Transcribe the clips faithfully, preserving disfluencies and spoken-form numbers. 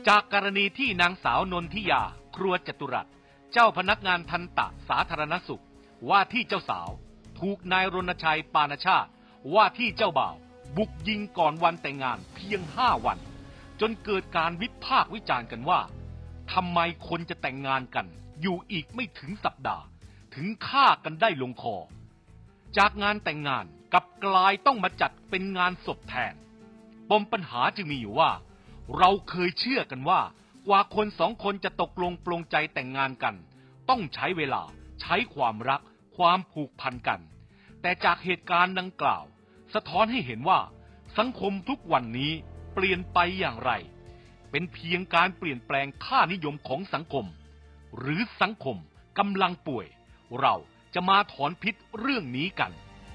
จากกรณีที่นางสาวนนทิยาครัวจตุรัสเจ้าพนักงานทันตะสาธารณสุขว่าที่เจ้าสาวถูกนายรณชัยปานชาติว่าที่เจ้าบ่าวบุกยิงก่อนวันแต่งงานเพียงห้าวันจนเกิดการวิพากษ์วิจารณ์กันว่าทำไมคนจะแต่งงานกันอยู่อีกไม่ถึงสัปดาห์ถึงฆ่ากันได้ลงคอจากงานแต่งงานกลับกลายต้องมาจัดเป็นงานศพแทนปมปัญหาจึงมีอยู่ว่าเราเคยเชื่อกันว่ากว่าคนสองคนจะตกลงปลงใจแต่งงานกันต้องใช้เวลาใช้ความรักความผูกพันกันแต่จากเหตุการณ์ดังกล่าวสะท้อนให้เห็นว่าสังคมทุกวันนี้เปลี่ยนไปอย่างไรเป็นเพียงการเปลี่ยนแปลงค่านิยมของสังคมหรือสังคมกำลังป่วยเราจะมาถอนพิษเรื่องนี้กัน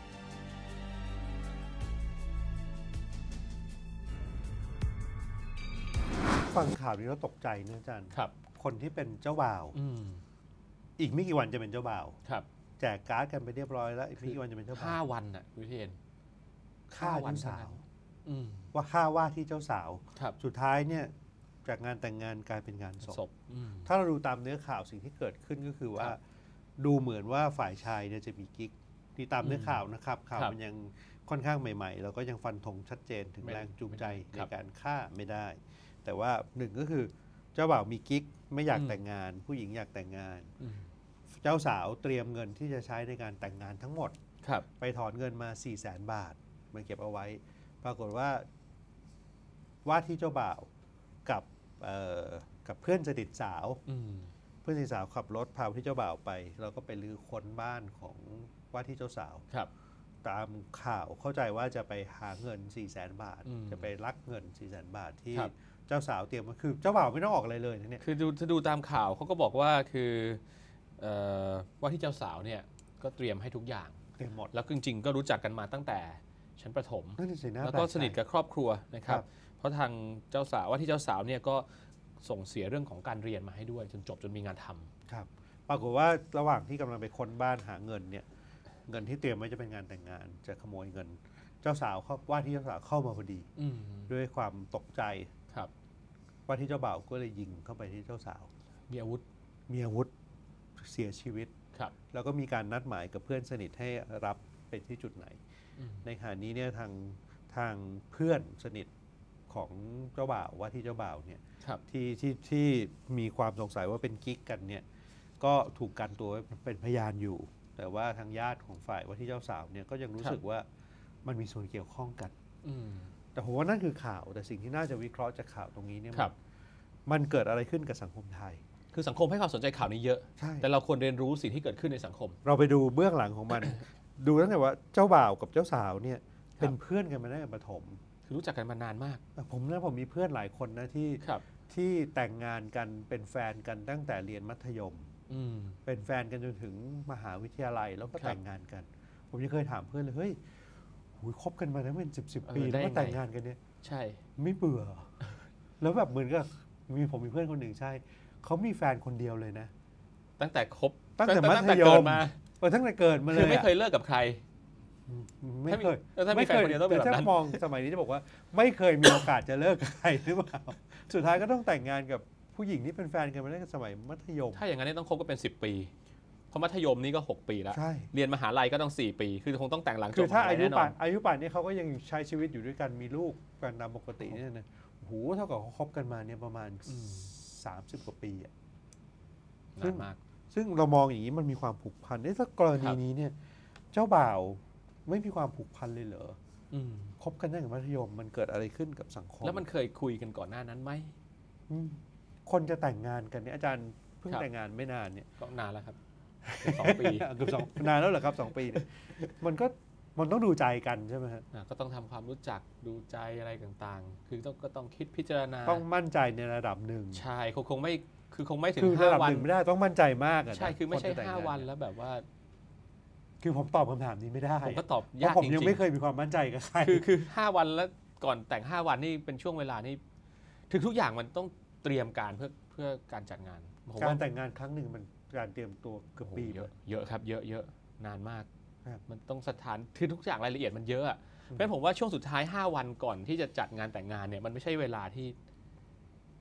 ฟังข่าวนี้แล้วตกใจนะอาจารย์ครับคนที่เป็นเจ้าบ่าวอีกไม่กี่วันจะเป็นเจ้าบ่าวครับแจกการ์ดกันไปเรียบร้อยแล้วอีกไม่กี่วันจะเป็นเจ้าบ่าวห้าวันน่ะวิเทนฆ่าเจ้าสาวมว่าฆ่าว่าที่เจ้าสาวครับสุดท้ายเนี่ยจากงานแต่งงานกลายเป็นงานศพถ้าเราดูตามเนื้อข่าวสิ่งที่เกิดขึ้นก็คือว่าดูเหมือนว่าฝ่ายชายเนี่ยจะมีกิ๊กที่ตามเนื้อข่าวนะครับข่าวมันยังค่อนข้างใหม่ๆเราก็ยังฟันธงชัดเจนถึงแรงจูงใจในการฆ่าไม่ได้แต่ว่าหนึ่งก็คือเจ้าบ่าวมีกิ๊กไม่อยากแต่งงานผู้หญิงอยากแต่งงานเจ้าสาวเตรียมเงินที่จะใช้ในการแต่งงานทั้งหมดไปถอนเงินมา สี่แสน บาทมาเก็บเอาไว้ปรากฏว่าว่าที่เจ้าบ่าวกับกับเพื่อนสนิทสาวเพื่อนสนิทสาวขับรถพาที่เจ้าบ่าวไปแล้วก็ไปลื้อค้นบ้านของว่าที่เจ้าสาวตามข่าวเข้าใจว่าจะไปหาเงิน สี่แสน บาทจะไปลักเงิน สี่แสน บาทที่เจ้าสาวเตรียมมาคือเจ้าบ่าวไม่ต้องออกอะไรเลยนะเนี่ยคือดูถ้าดูตามข่าวเขาก็บอกว่าคือว่าที่เจ้าสาวเนี่ยก็เตรียมให้ทุกอย่างเตรียมหมดแล้วจริงๆก็รู้จักกันมาตั้งแต่ชั้นประถมแล้วก็สนิทกับครอบครัวนะครับเพราะทางเจ้าสาวว่าที่เจ้าสาวเนี่ยก็ส่งเสียเรื่องของการเรียนมาให้ด้วยจนจบจนมีงานทำครับปรากฏว่าระหว่างที่กำลังไปค้นบ้านหาเงินเนี่ยเงินที่เตรียมไว้จะเป็นงานแต่งงานจะขโมยเงินเจ้าสาวเขาว่าที่เจ้าสาวเข้ามาพอดีด้วยความตกใจครับว่าที่เจ้าบ่าวก็เลยยิงเข้าไปที่เจ้าสาวมีอาวุธมีอาวุธเสียชีวิตครับแล้วก็มีการนัดหมายกับเพื่อนสนิทให้รับไปที่จุดไหนในขณะนี้เนี่ยทางทางเพื่อนสนิทของเจ้าบ่าวว่าที่เจ้าบ่าวเนี่ยที่ที่ที่มีความสงสัยว่าเป็นกิ๊กกันเนี่ยก็ถูกกันตัวเป็นพยานอยู่แต่ว่าทางญาติของฝ่ายว่าที่เจ้าสาวเนี่ยก็ยังรู้สึกว่ามันมีส่วนเกี่ยวข้องกันแต่ผมว่านั่นคือข่าวแต่สิ่งที่น่าจะวิเคราะห์จากข่าวตรงนี้เนี่ยมันเกิดอะไรขึ้นกับสังคมไทยคือสังคมให้ความสนใจข่าวนี้เยอะแต่เราควรเรียนรู้สิ่งที่เกิดขึ้นในสังคมเราไปดูเบื้องหลังของมัน ดูตั้งแต่ว่าเจ้าบ่าวกับเจ้าสาวเนี่ยเป็นเพื่อนกันมาตั้งแต่ประถมคือรู้จักกันมานานมากผมนะผมมีเพื่อนหลายคนนะที่ที่แต่งงานกันเป็นแฟนกันตั้งแต่เรียนมัธยมเป็นแฟนกันจนถึงมหาวิทยาลัยแล้วก็แต่งงานกันผมยังเคยถามเพื่อนเลยเฮ้ยคบกันมาตั้งเป็นสิบสิบปีแล้วก็แต่งงานกันเนี่ยใช่ไม่เบื่อแล้วแบบเหมือนกับมีผมมีเพื่อนคนหนึ่งใช่เขามีแฟนคนเดียวเลยนะตั้งแต่คบตั้งแต่มัธยมมาตั้งแต่เกิดมาเลยคือไม่เคยเลิกกับใครไม่เคยไม่เคยแต่ถ้ามองสมัยนี้จะบอกว่าไม่เคยมีโอกาสจะเลิกกับใครหรือเปล่าสุดท้ายก็ต้องแต่งงานกับผู้หญิงที่เป็นแฟนกันมาตั้งแต่สมัยมัธยมถ้าอย่างนั้นต้องคบก็เป็นสิบปีเพราะมัธยมนี่ก็หกปีแล้วใช่เรียนมหาลัยก็ต้องสี่ปีคือคงต้องแต่งหลังจบคือถ้าอายุป่านอายุป่านนี้เขาก็ยังใช้ชีวิตอยู่ด้วยกันมีลูกกันตามปกติเนี่ยนะโอ้โหเท่ากับเขาคบกันมาเนี่ยประมาณสามสิบกว่าปีอ่ะนานมากซึ่งเรามองอย่างนี้มันมีความผูกพันถ้ากรณีนี้เนี่ยเจ้าบ่าวไม่มีความผูกพันเลยเหรอคบกันตั้งแต่มัธยมมันเกิดอะไรขึ้นกับสังคมแล้วมันเคยคุยกันก่อนหน้านั้นไหมคนจะแต่งงานกันเนี่ยอาจารย์เพิ่งแต่งงานไม่นานเนี่ยก็นานแล้วครับสองปีเกือบสองนานแล้วเหรอครับสองปีเนี่ยมันก็มันต้องดูใจกันใช่ไหมฮะก็ต้องทำความรู้จักดูใจอะไรต่างๆคือต้องก็ต้องคิดพิจารณาต้องมั่นใจในระดับหนึ่งใช่คงคงไม่คือคงไม่ถึงห้าวันไม่ได้ต้องมั่นใจมากใช่คือไม่ใช่ห้าวันแล้วแบบว่าคือผมตอบคำถามนี้ไม่ได้ผมก็ตอบยากจริงๆผมยังไม่เคยมีความมั่นใจกับใครคือคือห้าวันแล้วก่อนแต่งห้าวันนี่เป็นช่วงเวลานี่ถึงทุกอย่างมันต้องเตรียมการเพื่อเพื่อการจัดงานการแต่งงานครั้งหนึ่งมันการเตรียมตัวเกือบปีเยอะเยอะครับเยอะเยอะนานมากมันต้องสถานคือทุกอย่างรายละเอียดมันเยอะเพราะฉะนั้นผมว่าช่วงสุดท้ายห้าวันก่อนที่จะจัดงานแต่งงานเนี่ยมันไม่ใช่เวลาที่ถ้า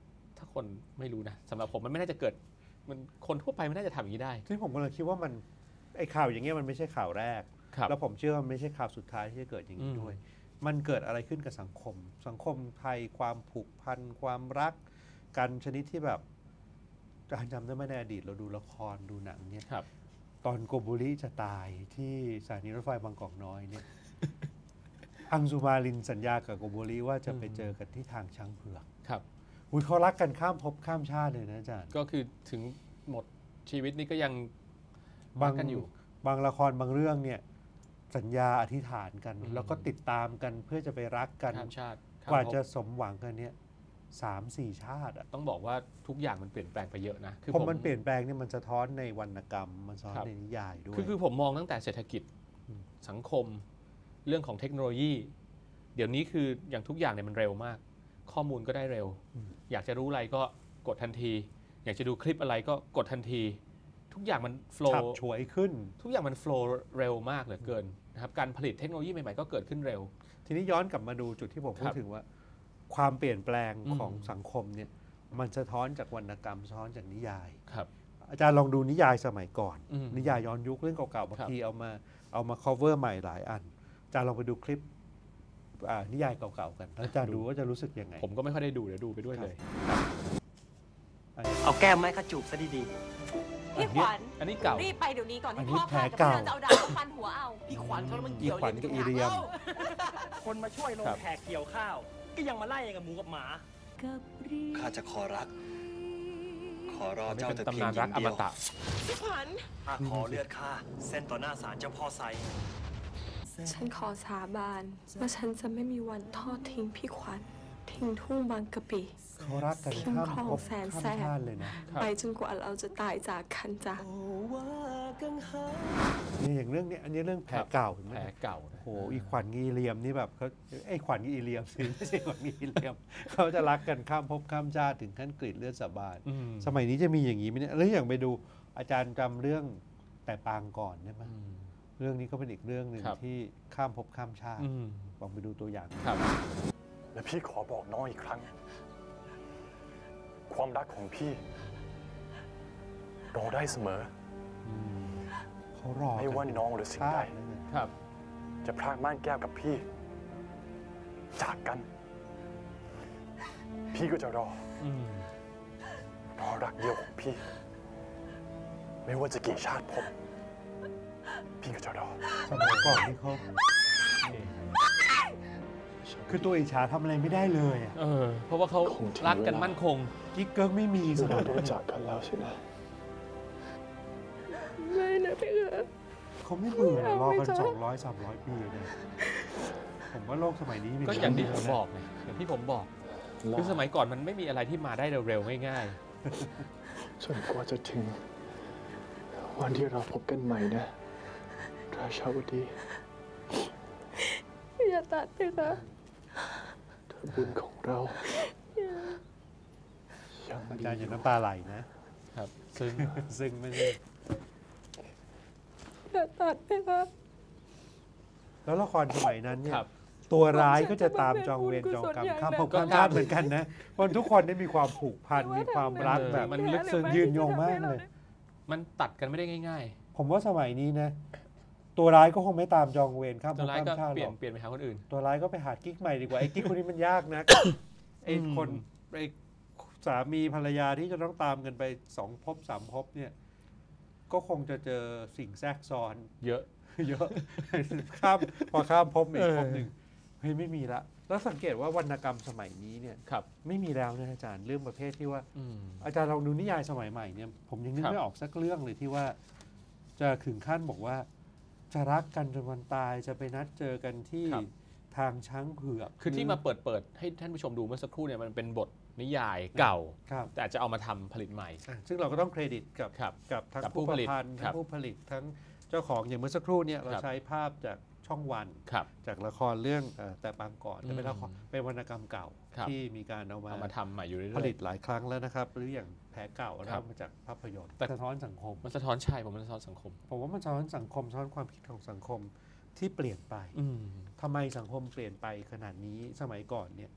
คนไม่รู้นะสำหรับผมมันไม่น่าจะเกิดมันคนทั่วไปไม่น่าจะทำอย่างนี้ได้ที่ผมก็เลยคิดว่ามันไอ้ข่าวอย่างเงี้ยมันไม่ใช่ข่าวแรกแล้วผมเชื่อว่าไม่ใช่ข่าวสุดท้ายที่จะเกิดอย่างนี้ด้วยมันเกิดอะไรขึ้นกับสังคมสังคมไทยความผูกพันความรักกันชนิดที่แบบจำได้ไหมในอดีตเราดูละครดูหนังเนี่ยตอนโกโบริจะตายที่สถานีรถไฟบางกอกน้อยเนี่ย อังสุมาลินสัญญากับโกโบริว่าจะไปเจอกันที่ทางช้างเผือกครับอุ้ยเขารักกันข้ามภพข้ามชาติเลยนะอาจารย์ก็คือถึงหมดชีวิตนี้ก็ยังบางกันอยู่บางละครบางเรื่องเนี่ยสัญญาอธิษฐานกันแล้วก็ติดตามกันเพื่อจะไปรักกันข้ามชาติกว่าจะสมหวังกันเนี่ยสามสี่ชาติต้องบอกว่าทุกอย่างมันเปลี่ยนแปลงไปเยอะนะคือผมมันเปลี่ยนแปลงเนี่ยมันสะท้อนในวรรณกรรมมันสะท้อนในนิยายด้วยคือคือผมมองตั้งแต่เศรษฐกิจสังคมเรื่องของเทคโนโลยีเดี๋ยวนี้คืออย่างทุกอย่างเนี่ยมันเร็วมากข้อมูลก็ได้เร็วอยากจะรู้อะไรก็กดทันทีอยากจะดูคลิปอะไรก็กดทันทีทุกอย่างมันโฟล์ฉวยขึ้นทุกอย่างมันโฟล์เร็วมากเหลือเกินนะครับการผลิตเทคโนโลยีใหม่ๆก็เกิดขึ้นเร็วทีนี้ย้อนกลับมาดูจุดที่ผมพูดถึงว่าความเปลี่ยนแปลงของสังคมเนี่ยมันสะท้อนจากวรรณกรรมสะท้อนจากนิยายครับอาจารย์ลองดูนิยายสมัยก่อนนิยายย้อนยุคเรื่องเก่าๆบางทีเอามาเอามา cover ใหม่หลายอันอาจารย์ลองไปดูคลิปนิยายเก่าๆกันแล้วอาจารย์ดูว่าจะรู้สึกยังไงผมก็ไม่ค่อยได้ดูเดี๋ยวดูไปด้วยเลยเอาแก้มไม้ขจูบซะดีๆพี่ขวัญอันนี้เก่ารีบไปเดี๋ยวนี้ก่อนที่พ่อพากับพี่จะเอาดาบฟันหัวเอาพี่ขวัญเขาแล้วมันเกี่ยวขวัญกับอีเรียมคนมาช่วยลงแขกเกี่ยวข้าวก็ยังมาไล่กับหมูกับหมาข้าจะขอรักขอรอเจ้าแต่เพียงยิงเดียวพี่ขวัญข้าขอเลือดข้าเส้นต่อหน้าศาลเจ้าพ่อไซฉันขอสาบานว่าฉันจะไม่มีวันทอดทิ้งพี่ขวัญทิ้งทุ่งบางกะปิเขารักกันข้ามภพข้ามชาติเลยนะไปจนกว่าเราจะตายจากกันจ้ะนี่อย่างเรื่องนี้อันนี้เรื่องแผลเก่าแผลเก่าโอ้โหอีขวัญอีเลียมนี่แบบเขาไอ้ขวัญอีเลียมสิไม่ใช่ขวัญอีเลียมเขาจะรักกันข้ามภพข้ามชาติถึงขั้นกรีดเลือดสาบานสมัยนี้จะมีอย่างนี้ไหมเนี่ยแล้วอย่างไปดูอาจารย์จำเรื่องแต่ปางก่อนได้ไหมเรื่องนี้ก็เป็นอีกเรื่องหนึ่งที่ข้ามภพข้ามชาติลองไปดูตัวอย่างครับและพี่ขอบอกน้องอีกครั้งความรักของพี่รอได้เสมอเขารอไม่ว่าน้องหรือสิ่งใดจะพรากม่านแก้วกับพี่จากกันพี่ก็จะรอรอรักเดียวของพี่ไม่ว่าจะกี่ชาติภพพี่ก็จะรอสมัยก่อนที่เขาคือตัวอิจฉาทำอะไรไม่ได้เลยเออเพราะว่าเขารักกันมั่นคงกิ๊กเกิร์กไม่มีสมัยรู้จักกันแล้วใช่ไหมไม่นะพี่เอ๋เขาไม่เบื่อรอกันสองร้อยสามร้อยปีเลยผมว่าโลกสมัยนี้ก็อย่างที่ผมบอกไงอย่างที่ผมบอกคือสมัยก่อนมันไม่มีอะไรที่มาได้เร็วๆง่ายๆจนกว่าจะถึงวันที่เราพบกันใหม่นะราชาวดีอย่าตัดเลยค่ะเธอบุญของเรายังอาจารย์อย่าน้ำตาไหลนะครับซึ่งซึ่งไม่ใช่อย่าตัดเลยค่ะแล้วละครสมัยนั้นเนี่ยตัวร้ายก็จะตามจองเวรจองกรรมข้ามภพข้ามชาติเหมือนกันนะคนทุกคนได้มีความผูกพันมีความรักแบบมันลึกซึ้งยืนยงมากเลยมันตัดกันไม่ได้ง่ายๆผมว่าสมัยนี้นะตัวร้ายก็คงไม่ตามจองเวรข้ามภพข้ามชาติหรอกเปลี่ยนไปหาคนอื่นตัวร้ายก็ไปหากิ๊กใหม่ดีกว่าไอ้กิ๊กคนนี้มันยากนะไอ้คนไอ้สามีภรรยาที่จะต้องตามกันไปสองภพสามภพเนี่ยก็คงจะเจอสิ่งแทรกซ้อนเยอะเยอะข้ามพอข้ามภพอีกภพหนึ่งเฮ้ยไม่มีละแล้วสังเกตว่าวรรณกรรมสมัยนี้เนี่ยไม่มีแล้วนะอาจารย์เรื่องประเภทที่ว่าอาจารย์ลองดูนิยายสมัยใหม่เนี่ยผมยังนึกไม่ออกสักเรื่องเลยที่ว่าจะถึงขั้นบอกว่าจะรักกันจนวันตายจะไปนัดเจอกันที่ทางช้างเผือกคือที่มาเปิดเปิดให้ท่านผู้ชมดูเมื่อสักครู่เนี่ยมันเป็นบทนิยายเก่าแต่อาจจะเอามาทำผลิตใหม่ซึ่งเราก็ต้องเครดิตกับกับทั้งผู้ผลิตทั้งผู้ผลิตทั้งเจ้าของอย่างเมื่อสักครู่เนี่ยเราใช้ภาพจากช่องวันจากละครเรื่องแต่ปางก่อนจะเป็นละครเป็นวรรณกรรมเก่าที่มีการเอามามาทำใหม่อยู่เรื่อยๆผลิตหลายครั้งแล้วนะครับหรืออย่างแผลเก่าเรามาจากภาพยนตร์สะท้อนสังคมมันสะท้อนใช่ผมมันสะท้อนสังคมผมว่ามันสะท้อนสังคมสะท้อนความคิดของสังคมที่เปลี่ยนไปทำไมสังคมเปลี่ยนไปขนาดนี้สมัยก่อนเนี่ย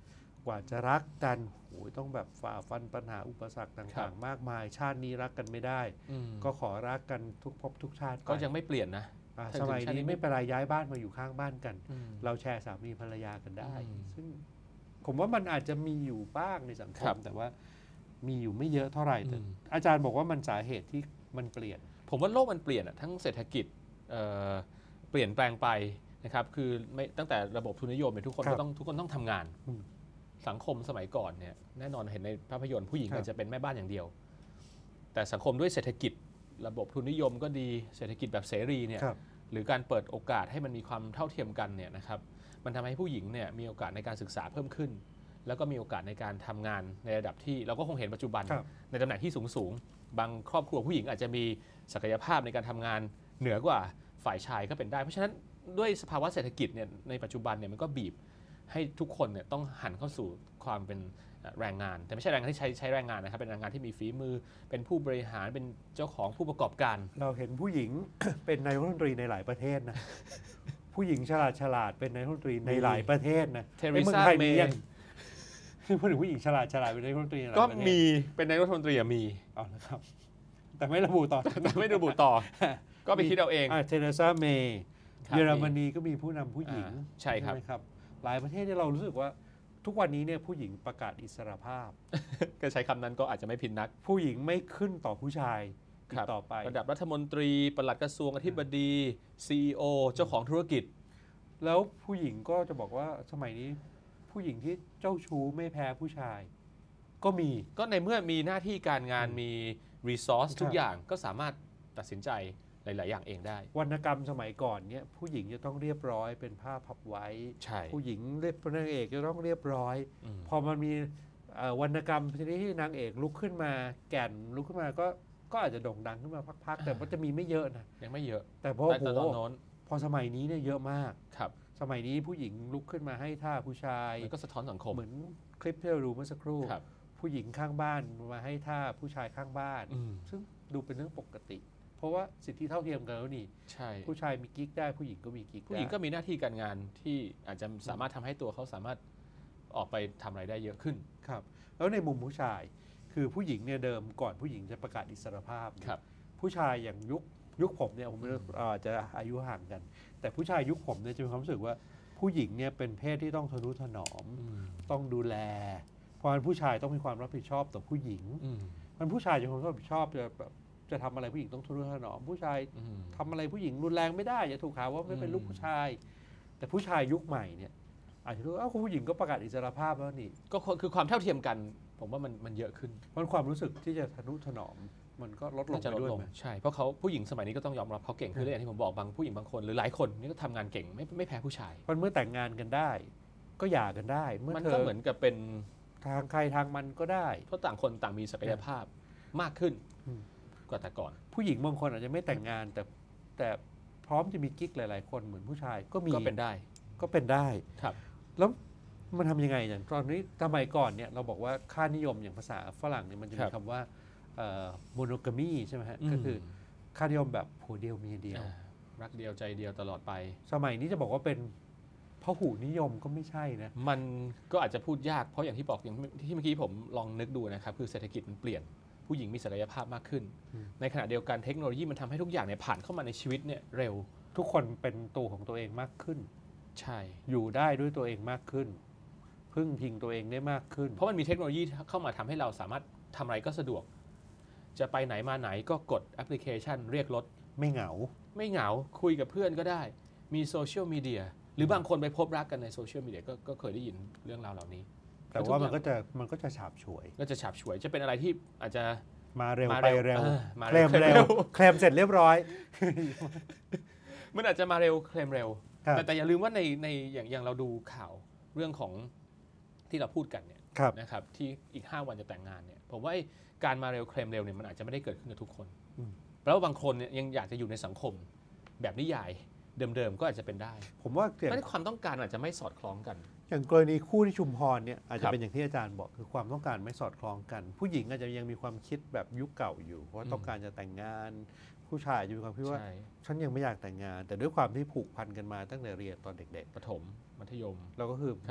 กว่าจะรักกันโอ้ยต้องแบบฝ่าฟันปัญหาอุปสรรคต่างๆมากมายชาตินี้รักกันไม่ได้ก็ขอรักกันทุกภพทุกชาติก็ยังไม่เปลี่ยนนะสมัยนี้ไม่เป็นไรย้ายบ้านมาอยู่ข้างบ้านกันเราแชร์สามีภรรยากันได้ซึ่งผมว่ามันอาจจะมีอยู่บ้างในสังคมแต่ว่ามีอยู่ไม่เยอะเท่าไหร่แต่อาจารย์บอกว่ามันสาเหตุที่มันเปลี่ยนผมว่าโลกมันเปลี่ยนอะทั้งเศรษฐกิจ เ, เปลี่ยนแปลงไปนะครับคือไม่ตั้งแต่ระบบทุนนิยมเนี่ยทุกคนก็ต้องทุกคนต้องทำงานสังคมสมัยก่อนเนี่ยแน่นอนเห็นในภาพยนตร์ผู้หญิงอาจจะเป็นแม่บ้านอย่างเดียวแต่สังคมด้วยเศรษฐกิจระบบทุนนิยมก็ดีเศรษฐกิจแบบเสรีเนี่ยหรือการเปิดโอกาสให้มันมีความเท่าเทียมกันเนี่ยนะครับมันทำให้ผู้หญิงเนี่ยมีโอกาสในการศึกษาเพิ่มขึ้นแล้วก็มีโอกาสในการทำงานในระดับที่เราก็คงเห็นปัจจุบันในตำแหน่งที่สูงสูงบางครอบครัวผู้หญิงอาจจะมีศักยภาพในการทำงานเหนือกว่าฝ่ายชายก็เป็นได้เพราะฉะนั้นด้วยสภาวะเศรษฐกิจเนี่ยในปัจจุบันเนี่ยมันก็บีบให้ทุกคนเนี่ยต้องหันเข้าสู่ความเป็นแรงงานแต่ไม่ใช่แรงงานที่ใช้ใช้แรงงานนะครับเป็นแรงงานที่มีฝีมือเป็นผู้บริหารเป็นเจ้าของผู้ประกอบการเราเห็นผู้หญิง เป็นนายกรัฐมนตรีในหลายประเทศนะ ผู้หญิงฉลาดฉลาดเป็นนายกรัฐมนตรีในหลายประเทศนะเทเรซาเมย์พูดถึงผู้หญิงฉลาดฉลาดเป็นนายกรัฐมนตรีก็มีเป็นนายกรัฐมนตรีมีอ๋อนะครับแต่ไม่ระบุต่อแต่ไม่ระบุต่อก็ไปคิดเอาเองเทเรซาเมย์เยอรมนีก็มีผู้นำผู้หญิงใช่ครับหลายประเทศที่เรารู้สึกว่าทุกวันนี้เนี่ยผู้หญิงประกาศอิสรภาพก็ใช้คำนั้นก็อาจจะไม่ผิดนักผู้หญิงไม่ขึ้นต่อผู้ชายต่อไประดับรัฐมนตรีปลัดกระทรวงอธิบดี ซี อี โอ เจ้าของธุรกิจแล้วผู้หญิงก็จะบอกว่าสมัยนี้ผู้หญิงที่เจ้าชู้ไม่แพ้ผู้ชายก็มีก็ในเมื่อมีหน้าที่การงานมีรีซอสทุกอย่างก็สามารถตัดสินใจหลายๆอย่างเองได้วรรณกรรมสมัยก่อนเนี่ยผู้หญิงจะต้องเรียบร้อยเป็นผ้าพับไว้ผู้หญิงเรียบนางเอกจะต้องเรียบร้อยพอมันมีวรรณกรรมชนิดที่นางเอกลุกขึ้นมาแก่นลุกขึ้นมาก็ก็อาจจะโด่งดังขึ้นมาพักๆแต่ก็จะมีไม่เยอะนะยังไม่เยอะแต่พอโหพอสมัยนี้เนี่ยเยอะมากครับสมัยนี้ผู้หญิงลุกขึ้นมาให้ท่าผู้ชายมันก็สะท้อนสังคมเหมือนคลิปที่เราดูเมื่อสักครู่ผู้หญิงข้างบ้านมาให้ท่าผู้ชายข้างบ้านซึ่งดูเป็นเรื่องปกติเพราะว่าสิทธิเท่าเทียมกันแล้วนี่ใช่ผู้ชายมีกิ๊กได้ผู้หญิงก็มีกิ๊กผู้หญิงก็มีหน้าที่การงานที่อาจจะสามารถทำให้ตัวเขาสามารถออกไปทำอะไรได้เยอะขึ้นครับแล้วในมุมผู้ชายคือผู้หญิงเนี่ยเดิมก่อนผู้หญิงจะประกาศอิสรภาพผู้ชายอย่างยุคยุคผมเนี่ยผมอาจจะอายุห่างกันแต่ผู้ชายยุคผมเนี่ยจะมีความรู้สึกว่าผู้หญิงเนี่ยเป็นเพศที่ต้องทนุถนอมต้องดูแลเพราะฉะนั้นผู้ชายต้องมีความรับผิดชอบต่อผู้หญิงมันผู้ชายจะมีความรับผิดชอบจะแบบจะทำอะไรผู้หญิงต้องทนุถนอมผู้ชายทำอะไรผู้หญิงรุนแรงไม่ได้อย่าถูกหาว่าไม่เป็นลูกผู้ชายแต่ผู้ชายยุคใหม่เนี่ยอาจจะรู้ว่าผู้หญิงก็ประกาศอิสรภาพแล้วนี่ก็คือความเท่าเทียมกันผมว่ามันมันเยอะขึ้นมันความรู้สึกที่จะทนุถนอมมันก็ลดลงไปด้วยใช่เพราะเขาผู้หญิงสมัยนี้ก็ต้องยอมรับเขาเก่งคืออย่างที่ผมบอกบางผู้หญิงบางคนหรือหลายคนนี่ก็ทำงานเก่งไม่ไม่แพ้ผู้ชายมันเมื่อแต่งงานกันได้ก็หย่ากันได้เมื่อมันก็เหมือนกับเป็นทางใครทางมันก็ได้เพราะต่างคนต่างมีศักยภาพมากขึ้นกว่าแต่ก่อนผู้หญิงบางคนอาจจะไม่แต่งงานแต่แต่พร้อมจะมีกิ๊กหลายๆคนเหมือนผู้ชายก็มีก็เป็นได้ก็เป็นได้ครับแล้วมันทำยังไงอย่างตอนนี้สมัยก่อนเนี่ยเราบอกว่าค่านิยมอย่างภาษาฝรั่งเนี่ยมันจะมีคำว่าโมโนกามีใช่ไหมฮะก็คือค่านิยมแบบผัวเดียวเมียเดียวรักเดียวใจเดียวตลอดไปสมัยนี้จะบอกว่าเป็นพหุนิยมก็ไม่ใช่นะมันก็อาจจะพูดยากเพราะอย่างที่บอกอย่างที่เมื่อกี้ผมลองนึกดูนะครับคือเศรษฐกิจมันเปลี่ยนผู้หญิงมีศักยภาพมากขึ้นในขณะเดียวกันเทคโนโลยีมันทำให้ทุกอย่างเนี่ยผ่านเข้ามาในชีวิตเนี่ยเร็วทุกคนเป็นตัวของตัวเองมากขึ้นใช่อยู่ได้ด้วยตัวเองมากขึ้นพึ่งพิงตัวเองได้มากขึ้นเพราะมันมีเทคโนโลยีเข้ามาทำให้เราสามารถทำอะไรก็สะดวกจะไปไหนมาไหนก็กดแอปพลิเคชันเรียกรถไม่เหงาไม่เหงาคุยกับเพื่อนก็ได้มีโซเชียลมีเดียหรือบางคนไปพบรักกันในโซเชียลมีเดียก็เคยได้ยินเรื่องราวเหล่านี้แต่ว่ามันก็จะมันก็จะฉาบฉวยก็จะฉาบฉวยจะเป็นอะไรที่อาจจะมาเร็วไปเร็วเคลมเร็วเคลมเสร็จเรียบร้อยมันอาจจะมาเร็วเคลมเร็วแต่แต่อย่าลืมว่าในในอย่างอย่างเราดูข่าวเรื่องของที่เราพูดกันเนี่ยนะครับที่อีกห้าวันจะแต่งงานเนี่ยผมว่าการมาเร็วเคลมเร็วเนี่ยมันอาจจะไม่ได้เกิดขึ้นกับทุกคนแล้วบางคนเนี่ยยังอยากจะอยู่ในสังคมแบบนิยายเดิมๆก็อาจจะเป็นได้ผมว่าไม่ความต้องการอาจจะไม่สอดคล้องกันอย่างกรณีคู่ที่ชุมพรเนี่ยอาจจะเป็นอย่างที่อาจารย์บอกคือความต้องการไม่สอดคล้องกันผู้หญิงอาจจะยังมีความคิดแบบยุคเก่าอยู่เพราะต้องการจะแต่งงานผู้ชายจะมีความคิดว่าฉันยังไม่อยากแต่งงานแต่ด้วยความที่ผูกพันกันมาตั้งแต่เรียนตอนเด็กๆประถมมัธยมเราก็คือ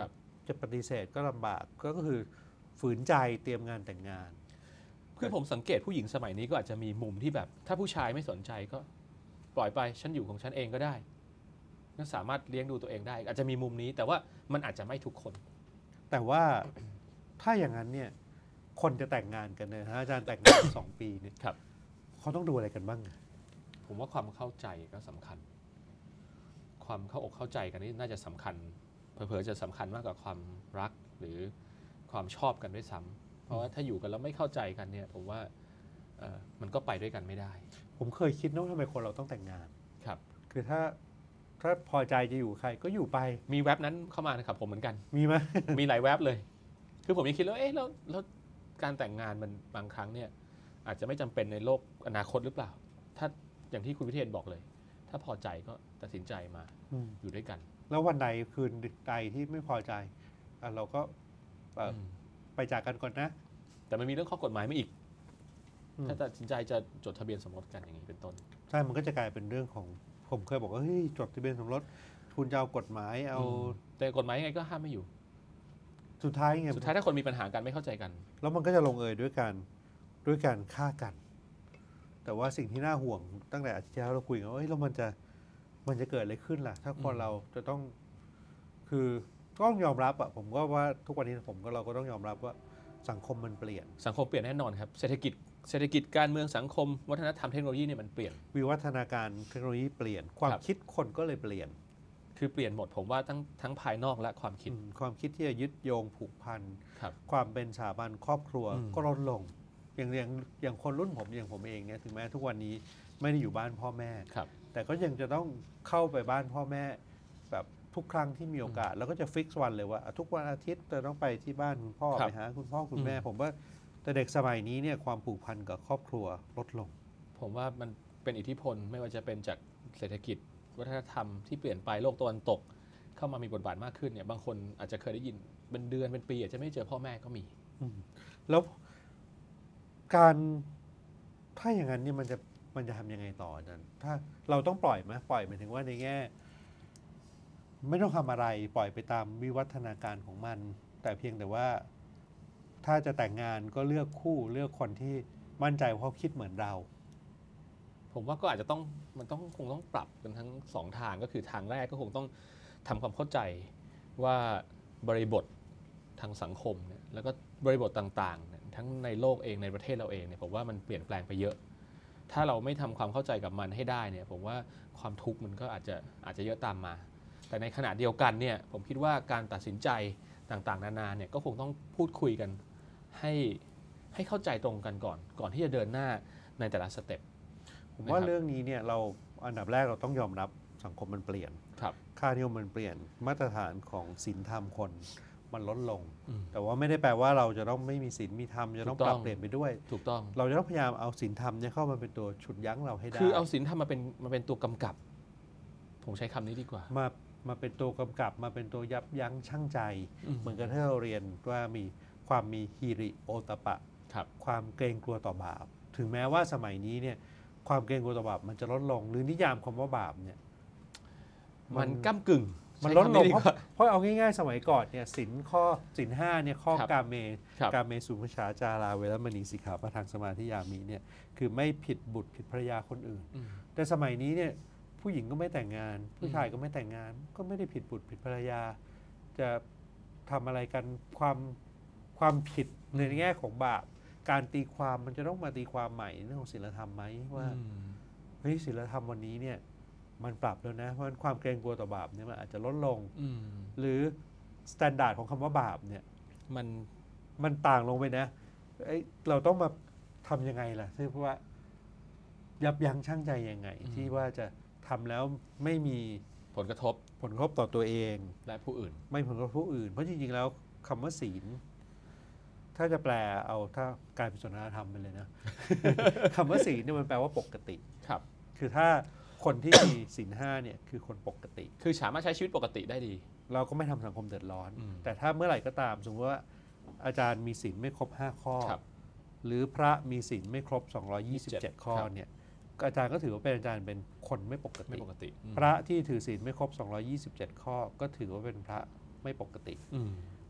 จะปฏิเสธก็ลำบากก็คือฝืนใจเตรียมงานแต่งงานคือผมสังเกตผู้หญิงสมัยนี้ก็อาจจะมีมุมที่แบบถ้าผู้ชายไม่สนใจก็ปล่อยไปฉันอยู่ของฉันเองก็ได้ก็สามารถเลี้ยงดูตัวเองได้อาจจะมีมุมนี้แต่ว่ามันอาจจะไม่ทุกคนแต่ว่าถ้าอย่างนั้นเนี่ยคนจะแต่งงานกันเนี่ยอาจารย์แต่งงานสองปีเนี่ยเขาต้องดูอะไรกันบ้างผมว่าความเข้าใจก็สำคัญความเข้าอกเข้าใจกันนี่น่าจะสำคัญเผลอๆจะสำคัญมากกว่าความรักหรือความชอบกันด้วยซ้ำเพราะว่าถ้าอยู่กันแล้วไม่เข้าใจกันเนี่ยผมว่ามันก็ไปด้วยกันไม่ได้ผมเคยคิดนะว่าทำไมคนเราต้องแต่งงานครับคือถ้าถ้าพอใจจะอยู่ใครก็อยู่ไปมีแว็บนั้นเข้ามานะครับผมเหมือนกันมีไหมมีหลายแว็บเลยคือผมยังคิดแล้วเอ๊ะแล้วแล้วการแต่งงานมันบางครั้งเนี่ยอาจจะไม่จำเป็นในโลกอนาคตหรือเปล่าถ้าอย่างที่คุณวิเทศบอกเลยถ้าพอใจก็ตัดสินใจมาอยู่ด้วยกันแล้ววันใดคืนใดที่ไม่พอใจเราก็ไปจากกันก่อนนะแต่มันมีเรื่องข้อกฎหมายไม่อีกถ้าตัดสินใจจะจดทะเบียนสมรสกันอย่างนี้เป็นต้นใช่มันก็จะกลายเป็นเรื่องของผมเคยบอกว่าเฮ้ยจดทะเบียนสมรสคุณจะเอากฎหมายเอาแต่กฎหมายยังไงก็ห้ามไม่อยู่สุดท้ายไงสุดท้ายถ้าคนมีปัญหากันไม่เข้าใจกันแล้วมันก็จะลงเอยด้วยการด้วยการฆ่ากันแต่ว่าสิ่งที่น่าห่วงตั้งแต่อาทิตย์ที่แล้วเราคุยกันว่าเฮ้ยแล้วมันจะมันจะเกิดอะไรขึ้นล่ะถ้าคนเราจะต้องคือต้องยอมรับอะผมก็ว่าทุกวันนี้ผมก็เราก็ต้องยอมรับว่าสังคมมันเปลี่ยนสังคมเปลี่ยนแน่นอนครับเศรษฐกิจเศรษฐกิจการเมืองสังคมวัฒนธรรมเทคโนโลยีเนี่ยมันเปลี่ยนวิวัฒนาการเทคโนโลยีเปลี่ยนความคิดคนก็เลยเปลี่ยนคือเปลี่ยนหมดผมว่าทั้งทั้งภายนอกและความคิดความคิดที่จะยึดโยงผูกพันความเป็นสถาบันครอบครัวก็ลดลงอย่างอย่างอย่างคนรุ่นผมอย่างผมเองเนี่ยถึงแม้ทุกวันนี้ไม่ได้อยู่บ้านพ่อแม่แต่ก็ยังจะต้องเข้าไปบ้านพ่อแม่แบบทุกครั้งที่มีโอกาสแล้วก็จะฟิกซ์วันเลยว่าทุกวันอาทิตย์จะต้องไปที่บ้านคุณพ่อไปหาคุณพ่อคุณแม่ผมว่าแต่เด็กสมัยนี้เนี่ยความผูกพันกับครอบครัวลดลงผมว่ามันเป็นอิทธิพลไม่ว่าจะเป็นจากเศรษฐกิจวัฒนธรรมที่เปลี่ยนไปโลกตะวันตกเข้ามามีบทบาทมากขึ้นเนี่ยบางคนอาจจะเคยได้ยินเป็นเดือนเป็นปีอาจจะไม่เจอพ่อแม่ก็มีแล้วการถ้าอย่างนั้นเนี่ยมันจะมันจะทำยังไงต่อนั้นถ้าเราต้องปล่อยไหมปล่อยหมายถึงว่าในแง่ไม่ต้องทำอะไรปล่อยไปตามวิวัฒนาการของมันแต่เพียงแต่ว่าถ้าจะแต่งงานก็เลือกคู่เลือกคนที่มั่นใจว่าเขาคิดเหมือนเราผมว่าก็อาจจะต้องมันต้องคงต้องปรับกันทั้งสองทางก็คือทางแรกก็คงต้องทำความเข้าใจว่าบริบททางสังคมเนี่ยแล้วก็บริบทต่างๆทั้งในโลกเองในประเทศเราเองเนี่ยผมว่ามันเปลี่ยนแปลงไปเยอะถ้าเราไม่ทำความเข้าใจกับมันให้ได้เนี่ยผมว่าความทุกข์มันก็อาจจะอาจจะเยอะตามมาแต่ในขณะเดียวกันเนี่ยผมคิดว่าการตัดสินใจต่างๆนานาเนี่ยก็คงต้องพูดคุยกันให้ให้เข้าใจตรงกันก่อนก่อนที่จะเดินหน้าในแต่ละสเต็ปผมว่าเรื่องนี้เนี่ยเราอันดับแรกเราต้องยอมรับสังคมมันเปลี่ยนค่านิยมมันเปลี่ยนมาตรฐานของศีลธรรมคนมันลดลงแต่ว่าไม่ได้แปลว่าเราจะต้องไม่มีศีลมีธรรมจะต้องปรับเปลี่ยนไปด้วยถูกต้องเราจะต้องพยายามเอาศีลธรรมเนี่ยเข้ามาเป็นตัวฉุดยั้งเราให้ได้คือเอาศีลธรรมมาเป็นมาเป็นตัวกำกับผมใช้คำนี้ดีกว่ามามาเป็นตัวกำกับมาเป็นตัวยับยั้งชั่งใจเหมือนกับที่เราเรียนว่ามีความมีฮิริโอตปะความเกรงกลัวต่อบาปถึงแม้ว่าสมัยนี้เนี่ยความเกรงกลัวต่อบาปมันจะลดลงหรือนิยามคำว่าบาปเนี่ยมันก้ำกึ่งมันลดลงเพราะเพราะเอาง่ายๆสมัยก่อนเนี่ยศีลข้อศีลห้าเนี่ยข้อกาเมกาเมสุมิชฌาจาราเวรมณีสิกขาปะทังสมาธิยามิเนี่ยคือไม่ผิดบุตรผิดภรรยาคนอื่นแต่สมัยนี้เนี่ยผู้หญิงก็ไม่แต่งงานผู้ชายก็ไม่แต่งงานก็ไม่ได้ผิดบุตรผิดภรรยาจะทำอะไรกันความความผิดในแง่ของบาปการตีความมันจะต้องมาตีความใหม่เรื่องของศีลธรรมไหมว่าเฮ้ยศีลธรรมวันนี้เนี่ยมันปรับแล้วนะเพราะความเกรงกลัวต่อบาปเนี่ยมันอาจจะลดลงหรือมาตรฐานของคำว่าบาปเนี่ยมันมันต่างลงไปนะเอ้ยเราต้องมาทำยังไงล่ะที่เพราะว่ายับยั้งชั่งใจยังไงที่ว่าจะทำแล้วไม่มีผลกระทบผลกระทบต่อตัวเองและผู้อื่นไม่ผลกระทบผู้อื่นเพราะจริงๆแล้วคำว่าศีลถ้าจะแปลเอาถ้ากลายเป็นศาสนาธรรมไปเลยนะคำว่าศีลเนี่ยมันแปลว่าปกติครับคือถ้าคนที่มีศีลห้าเนี่ยคือคนปกติคือสามารถใช้ชีวิตปกติได้ดีเราก็ไม่ทำสังคมเดือดร้อนแต่ถ้าเมื่อไหร่ก็ตามสมมติว่าอาจารย์มีศีลไม่ครบห้าข้อหรือพระมีศีลไม่ครบสองร้อยยี่สิบเจ็ดข้อเนี่ยอาจารย์ก็ถือว่าเป็นอาจารย์เป็นคนไม่ปกติพระที่ถือศีลไม่ครบสองร้อยยี่สิบเจ็ดข้อก็ถือว่าเป็นพระไม่ปกติ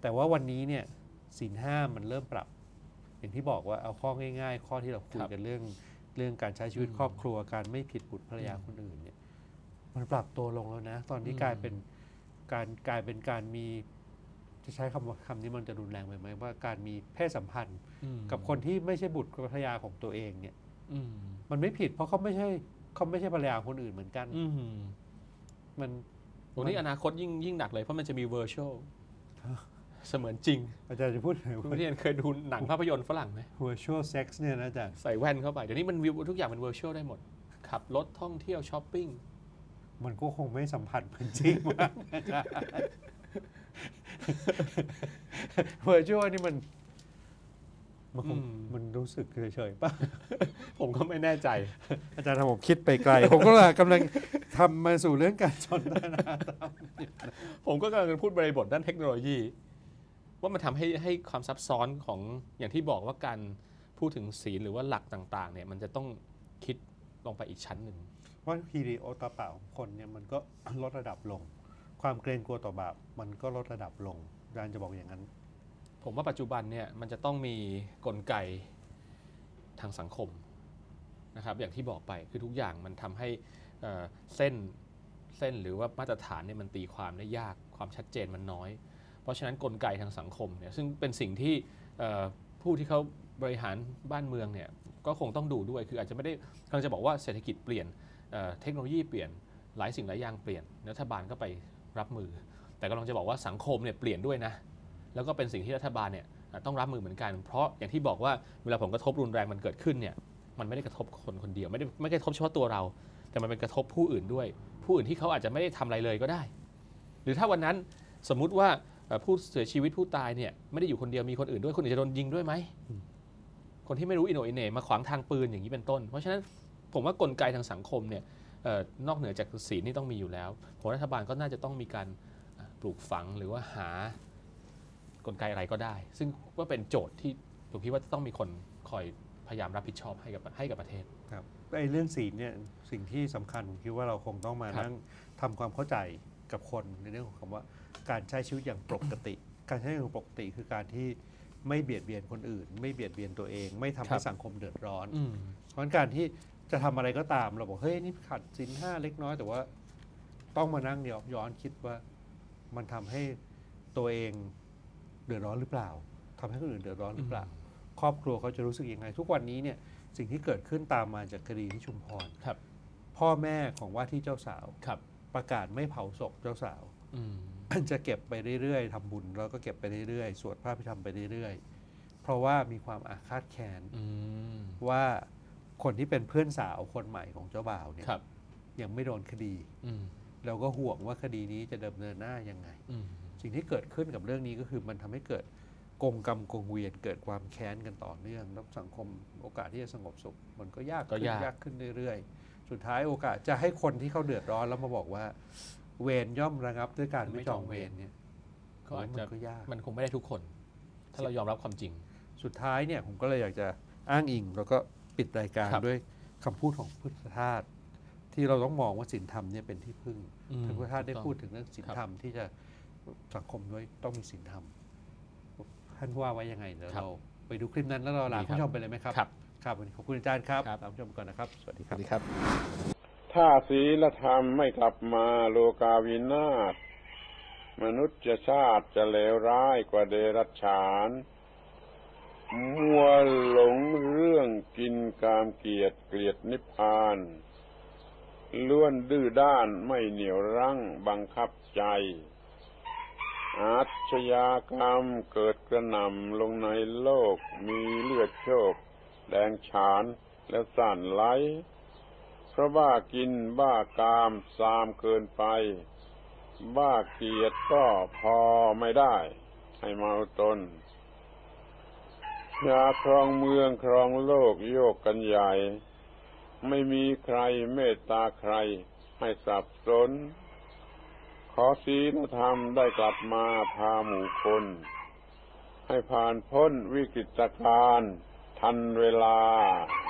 แต่ว่าวันนี้เนี่ยศีลห้ามันเริ่มปรับอย่างที่บอกว่าเอาข้อง่ายๆ ข้อที่เราคุยกันเรื่องเรื่องการใช้ชีวิตครอบครัวการไม่ผิดบุตรภรรยาคนอื่นเนี่ยมันปรับตัวลงแล้วนะตอนนี้กลายเป็นการกลายเป็นการมีจะใช้คำคำนี้มันจะรุนแรงไปไหมว่าการมีเพศสัมพันธ์กับคนที่ไม่ใช่บุตรภรรยาของตัวเองเนี่ยมันไม่ผิดเพราะเขาไม่ใช่เขาไม่ใช่ภรรยาคนอื่นเหมือนกันมันโอ้นี่อนาคตยิ่งยิ่งหนักเลยเพราะมันจะมี virtual เสมือนจริงอาจารย์จะพูดคุณเรียนเคยดูหนังภาพยนตร์ฝรั่งไหม virtual sex เนี่ยนะอาจารย์ใส่แว่นเข้าไปเดี๋ยวนี้มันทุกอย่างเป็น virtual ได้หมดขับรถท่องเที่ยวช้อปปิ้งมันก็คงไม่สัมผัสเหมือนจริงมากอาจารย์ virtual นี่มันมันมันรู้สึกเฉยๆป่ะผมก็ไม่แน่ใจอาจารย์ทำผมคิดไปไกลผมก็เลยกำลังทำมาสู่เรื่องการสนทนาผมก็กำลังพูดบริบทด้านเทคโนโลยีว่ามันทำให้ให้ความซับซ้อนของอย่างที่บอกว่าการพูดถึงศีลหรือว่าหลักต่างๆเนี่ยมันจะต้องคิดลงไปอีกชั้นหนึ่งว่าฮีริโอตาปะของคนเนี่ยมันก็ลดระดับลงความเกรงกลัวต่อบาปมันก็ลดระดับลงอาจารย์จะบอกอย่างนั้นผมว่าปัจจุบันเนี่ยมันจะต้องมีกลไกทางสังคมนะครับอย่างที่บอกไปคือทุกอย่างมันทำให้เส้นเส้นหรือว่ามาตรฐานเนี่ยมันตีความได้ยากความชัดเจนมันน้อยเพราะฉะนั้นกลไกทางสังคมเนี่ยซึ่งเป็นสิ่งที่ผู้ที่เขาบริหารบ้านเมืองเนี่ยก็คงต้องดูด้วยคืออาจจะไม่ได้กำลังจะบอกว่าเศรษฐกิจเปลี่ยนเทคโนโลยีเปลี่ยนหลายสิ่งหลายอย่างเปลี่ยนรัฐบาลก็ไปรับมือแต่กำลังจะบอกว่าสังคมเนี่ยเปลี่ยนด้วยนะแล้วก็เป็นสิ่งที่รัฐบาลเนี่ยต้องรับมือเหมือนกันเพราะอย่างที่บอกว่าเวลาผลกระทบรุนแรงมันเกิดขึ้นเนี่ยมันไม่ได้กระทบคนคนเดียวไม่ได้ไม่ได้กระทบเฉพาะตัวเราแต่มันเป็นกระทบผู้อื่นด้วยผู้อื่นที่เขาอาจจะไม่ได้ทำอะไรเลยก็ได้หรือถ้าวันนั้นสมมุติว่าผู้เสียชีวิตผู้ตายเนี่ยไม่ได้อยู่คนเดียวมีคนอื่นด้วยคนอื่นจะโดนยิงด้วยไหมคนที่ไม่รู้อิโหนอิเหน่มาขวางทางปืนอย่างนี้เป็นต้นเพราะฉะนั้นผมว่ากลไกทางสังคมเนี่ยนอกเหนือจากศีลนี่ต้องมีอยู่แล้วผมรัฐบาลก็น่าจะต้องมีการปลูกฝังหรือว่าหากลไกอะไรก็ได้ซึ่งว่าเป็นโจทย์ที่ผมคิดว่าต้องมีคนคอยพยายามรับผิดชอบให้กับให้กับประเทศครับไอ้เรื่องศีลเนี่ยสิ่งที่สำคัญผมคิดว่าเราคงต้องมานั่งทำความเข้าใจกับคนในเรื่องของคำว่าการใช้ชีวิตอย่างปกติการใช้ชีวิตอย่างปกติคือการที่ไม่เบียดเบียนคนอื่นไม่เบียดเบียนตัวเองไม่ทำให้สังคมเดือดร้อนเพราะการที่จะทำอะไรก็ตามเราบอกเฮ้ยนี่ขัดศีลห้าเล็กน้อยแต่ว่าต้องมานั่งย้อนคิดว่ามันทำให้ตัวเองเดือดร้อนหรือเปล่าทำให้คนอื่นเดือดร้อนหรือเปล่าครอบครัวเขาจะรู้สึกยังไงทุกวันนี้เนี่ยสิ่งที่เกิดขึ้นตามมาจากคดีที่ชุมพรพ่อแม่ของว่าที่เจ้าสาวประกาศไม่เผาศพเจ้าสาวจะเก็บไปเรื่อยๆทำบุญแล้วก็เก็บไปเรื่อยๆสวดพระพิธรรมไปเรื่อยๆเพราะว่ามีความอาฆาตแค้นว่าคนที่เป็นเพื่อนสาวคนใหม่ของเจ้าบ่าวเนี่ยยังไม่โดนคดีแล้วก็ห่วงว่าคดีนี้จะดำเนินหน้ายังไงสิ่งที่เกิดขึ้นกับเรื่องนี้ก็คือมันทำให้เกิดกงกรรมกงเวียนเกิดความแค้นกันต่อเนื่องแล้วสังคมโอกาสที่จะสงบสุขมันก็ยากขึ้นยากขึ้นเรื่อยๆสุดท้ายโอกาสจะให้คนที่เขาเดือดร้อนแล้วมาบอกว่าเวรย่อมระงับด้วยการไม่จองเวรเนี่ยก็อาจจะมันคงไม่ได้ทุกคนถ้าเรายอมรับความจริงสุดท้ายเนี่ยผมก็เลยอยากจะอ้างอิงแล้วก็ปิดรายการด้วยคำพูดของพุทธทาสที่เราต้องมองว่าศีลธรรมเนี่ยเป็นที่พึ่งท่านพุทธทาสได้พูดถึงเรื่องศีลธรรมที่จะสังคมด้วยต้องมีศีลธรรมท่านว่าไว้ยังไงเดี๋ยวเราไปดูคลิปนั้นแล้วเราลาผู้ชมไปเลยไหมครับครับวันนี้ขอบคุณอาจารย์ครับลาผู้ชมก่อนนะครับสวัสดีครับถ้าศีลธรรมไม่กลับมาโลกาวินาศมนุษยชาติจะเลวร้ายกว่าเดรัจฉานมัวหลงเรื่องกินกามเกียรติเกลียดนิพพานล้วนดื้อด้านไม่เหนี่ยวรั้งบังคับใจอาชญากรรมเกิดกระหน่ำลงในโลกมีเลือดโชกแดงฉานและสั่นไหลเพราะบ้ากินบ้ากามซามเกินไปบ้าเกียรติก็พอไม่ได้ให้เมาตนอยากครองเมืองครองโลกโยกกันใหญ่ไม่มีใครเมตตาใครให้สับสนขอศีลธรรมได้กลับมาพาหมู่คนให้ผ่านพ้นวิกฤตการณ์ทันเวลา